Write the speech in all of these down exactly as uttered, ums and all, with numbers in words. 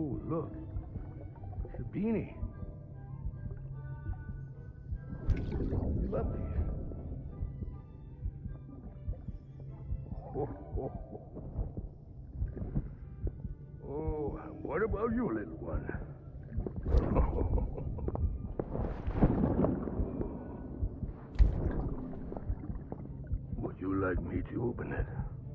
Oh, look. Sabini. Lovely. Oh, oh, oh. Oh, what about you, little one? Would you like me to open it?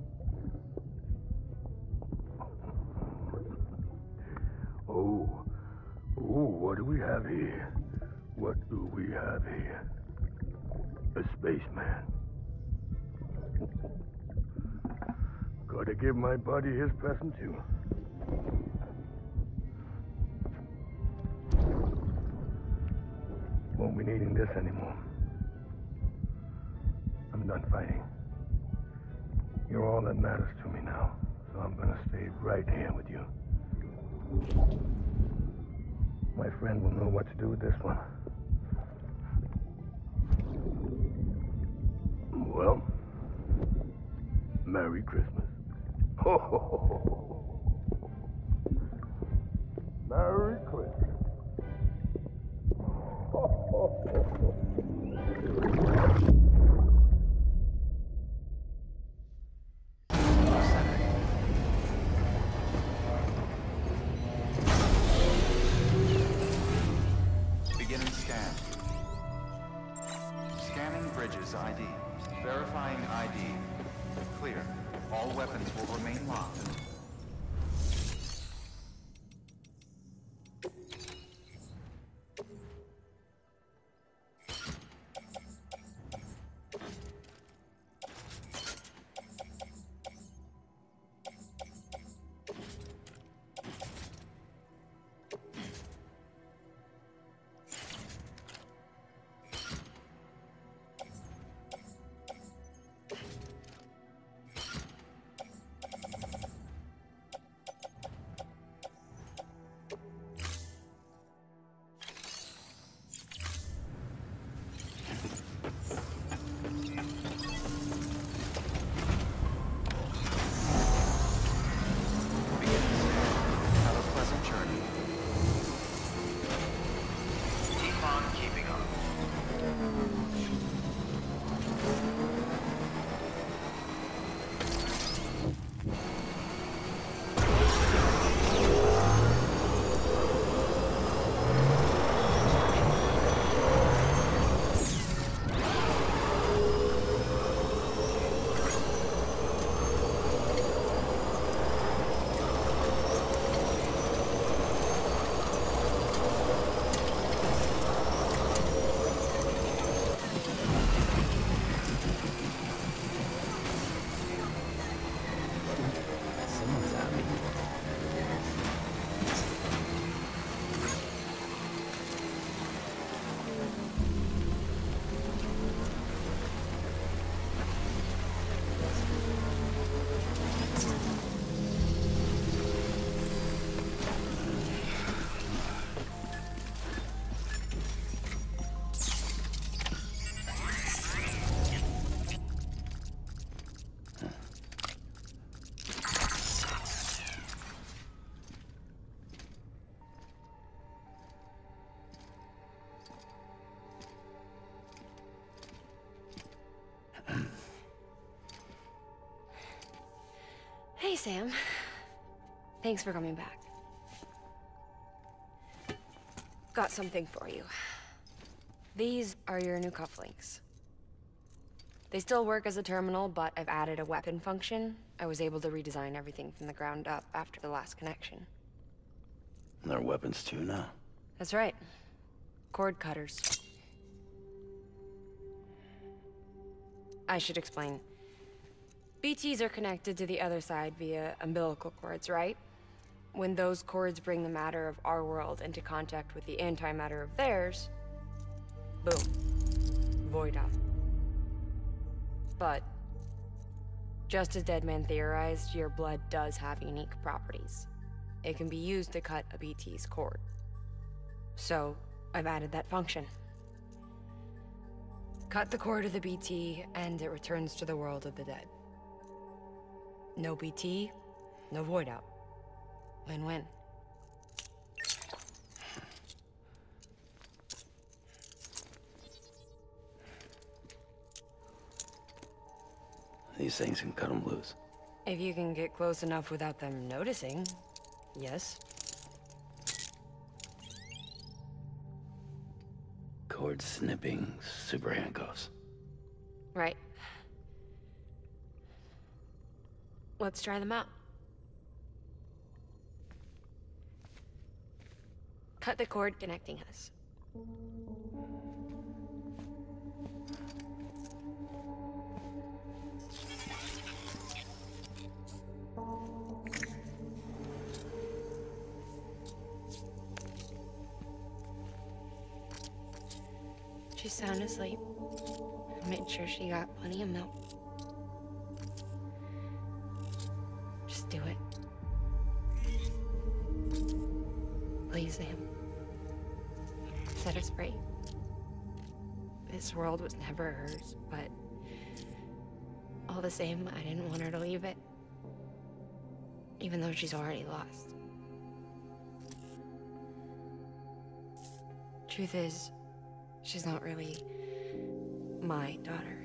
Oh, oh, what do we have here? What do we have here? A spaceman. Gotta give my buddy his present too. Won't be needing this anymore. I'm done fighting. You're all that matters to me now, so I'm gonna stay right here with you. My friend will know what to do with this one. Well, Merry Christmas. Ho, ho, ho, ho. Merry Christmas. Ho, ho, ho, ho. Beginning scan. Scanning Bridges I D. Verifying I D. Clear. All weapons will remain locked. Hey, Sam. Thanks for coming back. Got something for you. These are your new cufflinks. They still work as a terminal, but I've added a weapon function. I was able to redesign everything from the ground up after the last connection. And they're weapons too now. That's right. Cord cutters. I should explain. B Ts are connected to the other side via umbilical cords, right? When those cords bring the matter of our world into contact with the antimatter of theirs, boom. Void out. But, just as Deadman theorized, your blood does have unique properties. It can be used to cut a B T's cord. So, I've added that function. Cut the cord of the B T, and it returns to the world of the dead. No B T, no void out. Win-win. These things can cut them loose. If you can get close enough without them noticing, yes. Cord snipping super handcuffs. Right. Let's try them out. Cut the cord connecting us. She's sound asleep. I made sure she got plenty of milk. Just do it. Please, Sam. Set us free. This world was never hers, but all the same, I didn't want her to leave it. Even though she's already lost. Truth is, she's not really my daughter.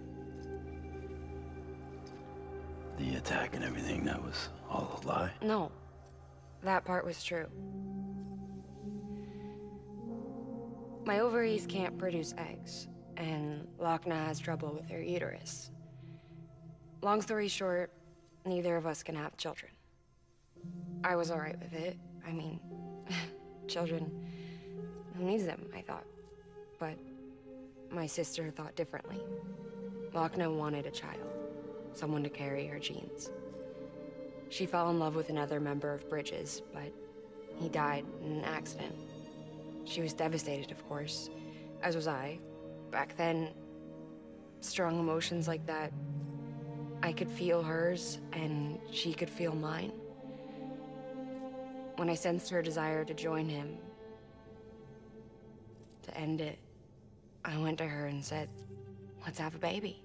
The attack and everything, that was all a lie? No, that part was true. My ovaries can't produce eggs, and Lochna has trouble with her uterus. Long story short, neither of us can have children. I was alright with it. I mean, children, who needs them, I thought. But my sister thought differently. Lochna wanted a child, someone to carry her genes. She fell in love with another member of Bridges, but he died in an accident. She was devastated, of course, as was I. Back then, strong emotions like that, I could feel hers, and she could feel mine. When I sensed her desire to join him, to end it, I went to her and said, let's have a baby.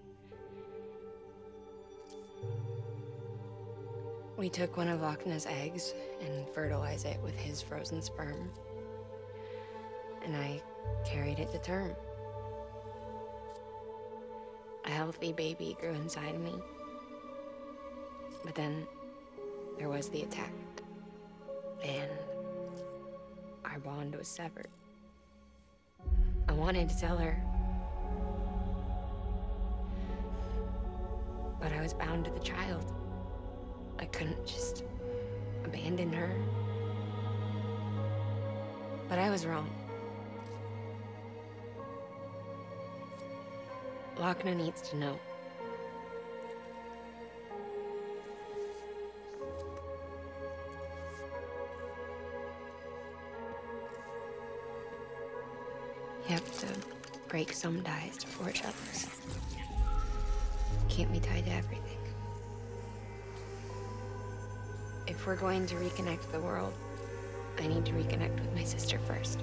We took one of Lochna's eggs and fertilized it with his frozen sperm. And I carried it to term. A healthy baby grew inside of me. But then there was the attack. And our bond was severed. I wanted to tell her. But I was bound to the child. I couldn't just abandon her. But I was wrong. Lochna needs to know. You have to break some ties to forge others. Can't be tied to everything. If we're going to reconnect the world, I need to reconnect with my sister first.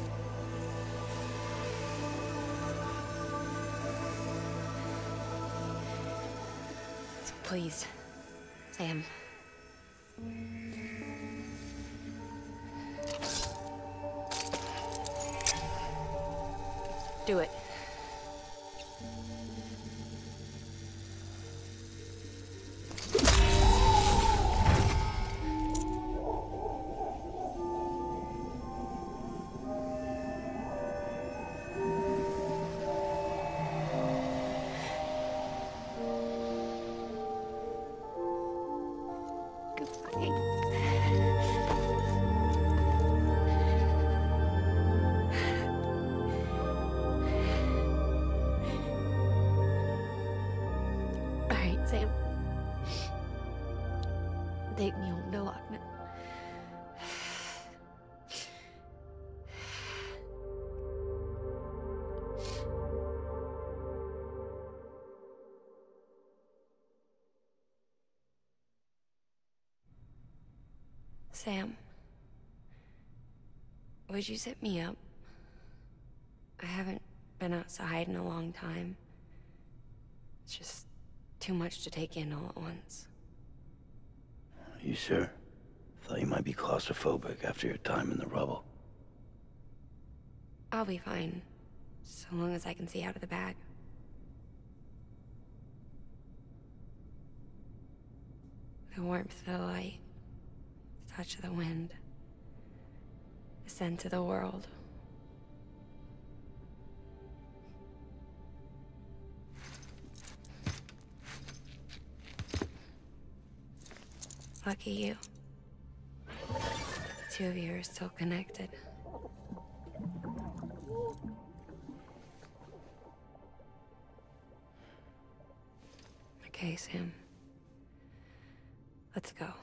So please, Sam. Do it. Take me home to Lochna. Sam, would you sit me up? I haven't been outside in a long time. It's just too much to take in all at once. You sure? Thought you might be claustrophobic after your time in the rubble. I'll be fine, so long as I can see out of the bag. The warmth of the light, the touch of the wind, the scent of the world. Lucky you. The two of you are still connected. Okay, Sam. Let's go.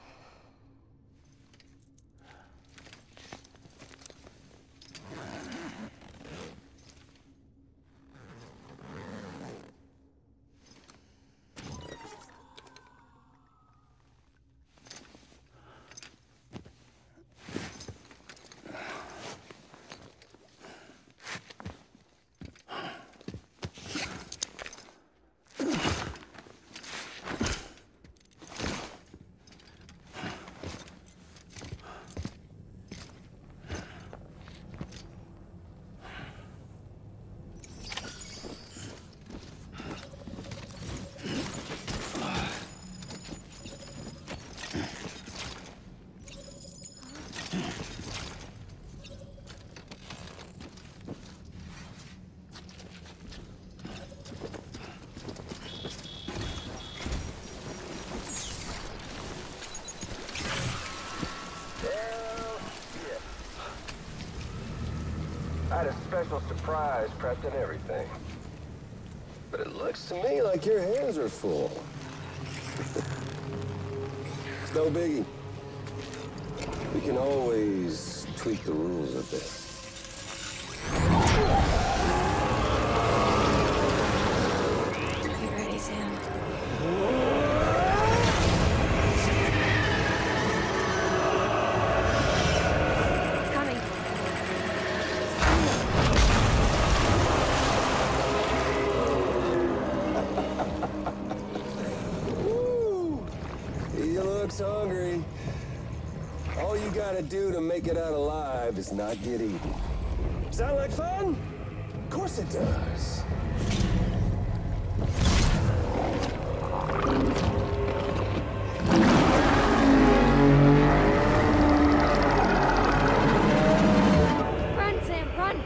I had a special surprise prepped and everything. But it looks to me like your hands are full. It's no biggie. We can always tweak the rules a bit. You ready, Sam? It's coming. Woo! He looks hungry. All you gotta do to make it out alive is not get eaten. Sound like fun? Of course it does. Run, Sam, run!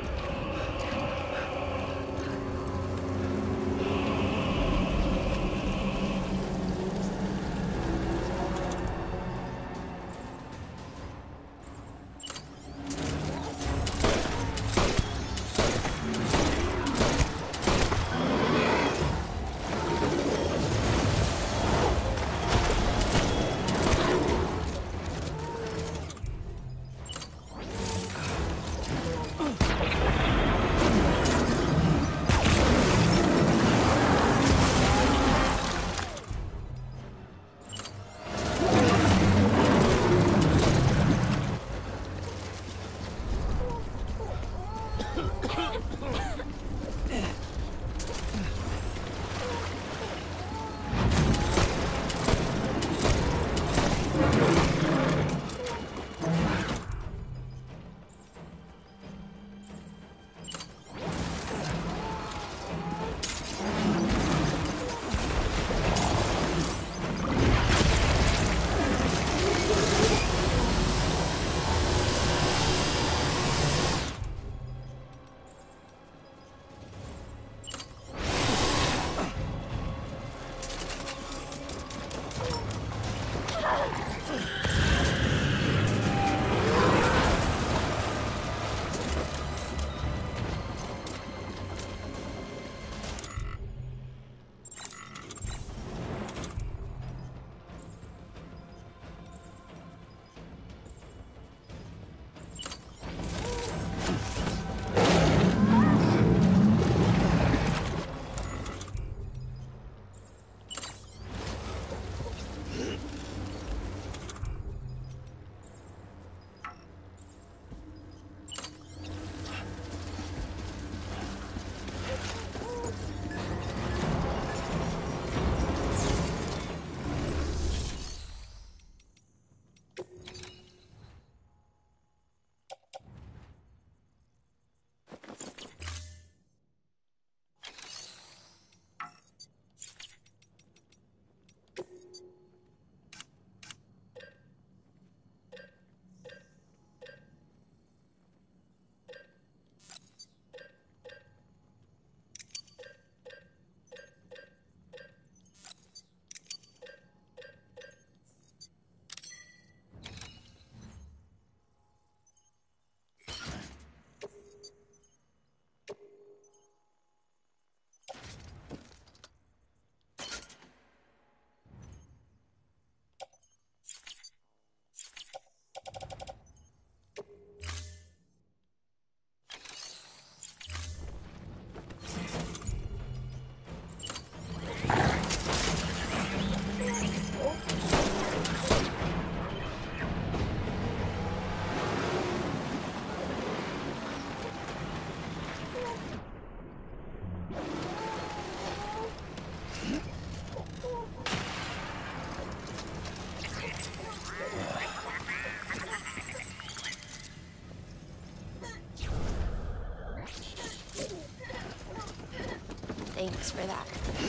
Thanks for that.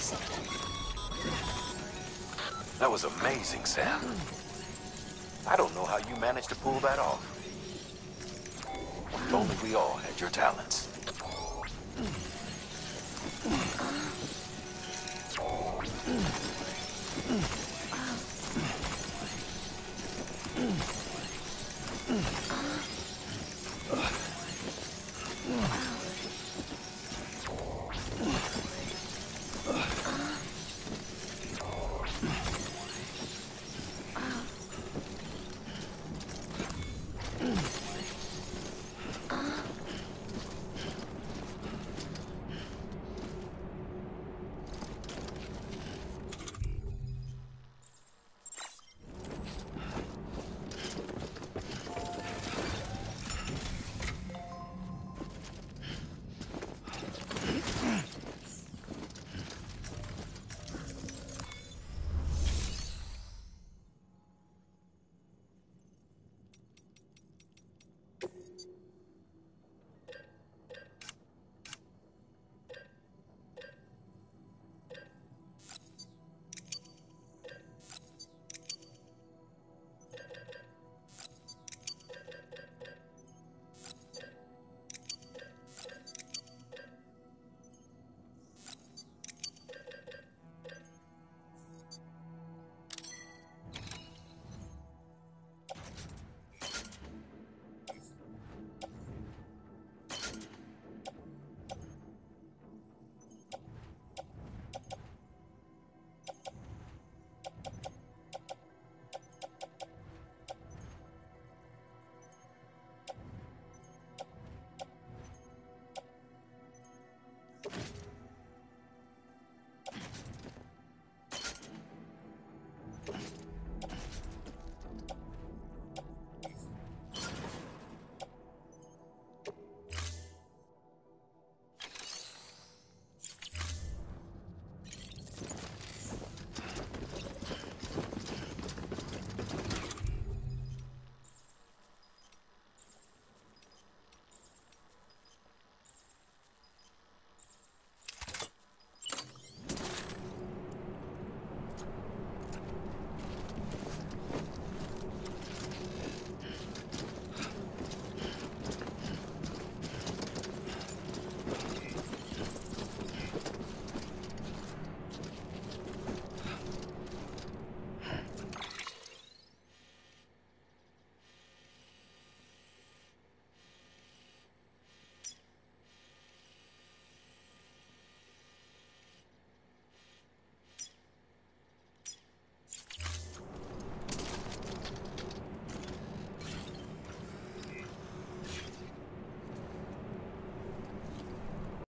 That was amazing, Sam. I don't know how you managed to pull that off. If only we all had your talents. Mm.